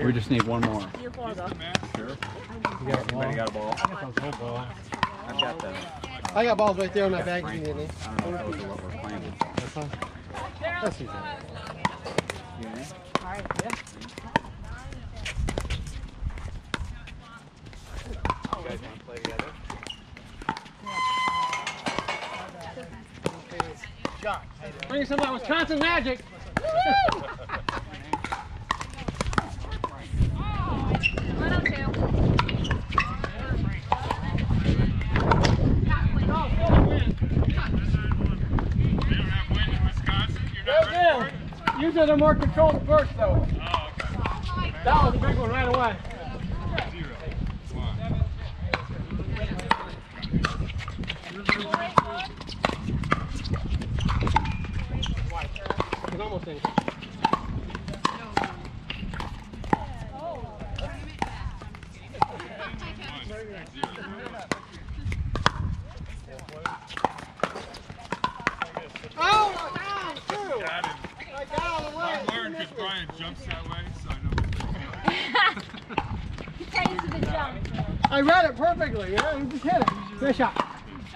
We just need one more. You four though. Sure. Anybody got a ball? I've got them. I got balls right there in my bag. I don't know if those are what we're playing. That's fine. That's easy. You know? All right. Yeah. You guys want to play together? Bring some of that Wisconsin magic. Usually they're more controlled at first, though. Oh, okay. That was a big one right away. 0. It's almost in. I learned because Brian jumps that way, so I know. He takes the jump. I read it perfectly, yeah? You just hit it. Good shot.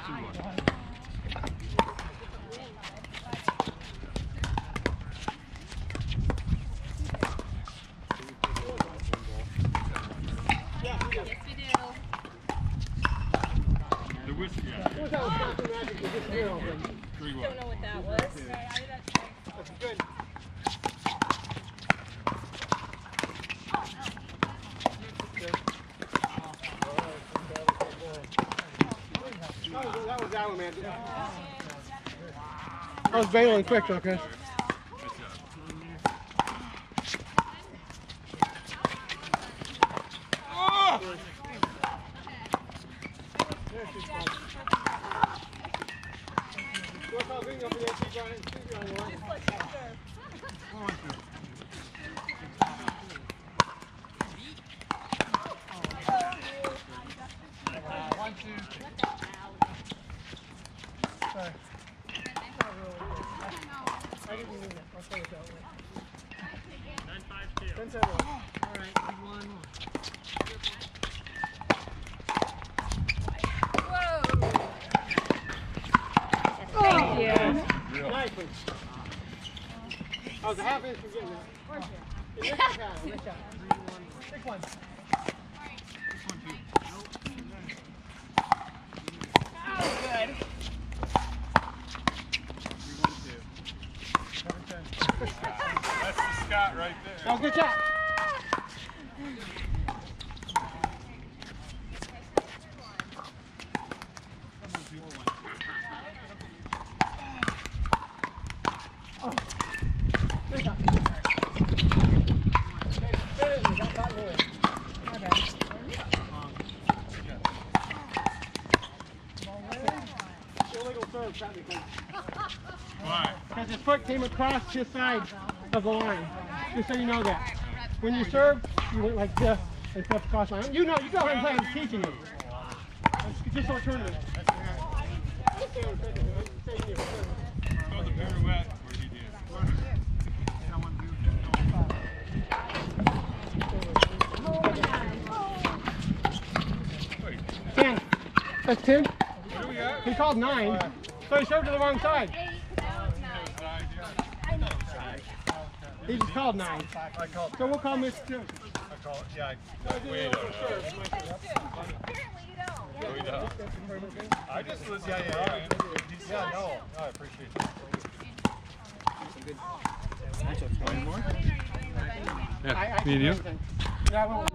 The whiskey. What's that Wisconsin magic? You just hear all things. Don't know what that was. That's good. That was that one, man. I was bailing quick, though, Chris. Thank you. Nice one. I was a half inch from getting there. Nice shot. Pick one. Good. That's the Scott right there. Oh, good shot. Why? Because his foot came across his side of the line. Just so you know that. When you serve, you went like this and step across the line. You know, you go ahead and play. I'm teaching you. Just don't turn it. It's called the pirouette where he did. Ten. That's 10. What do we got? He called 9. So he served to the wrong side. He just called 9. I called. So we'll call Miss 2. I call it. Yeah. Wait, I just was. Yeah. Yeah. No. I appreciate it. One more? I Me and you? everything. Yeah, I will.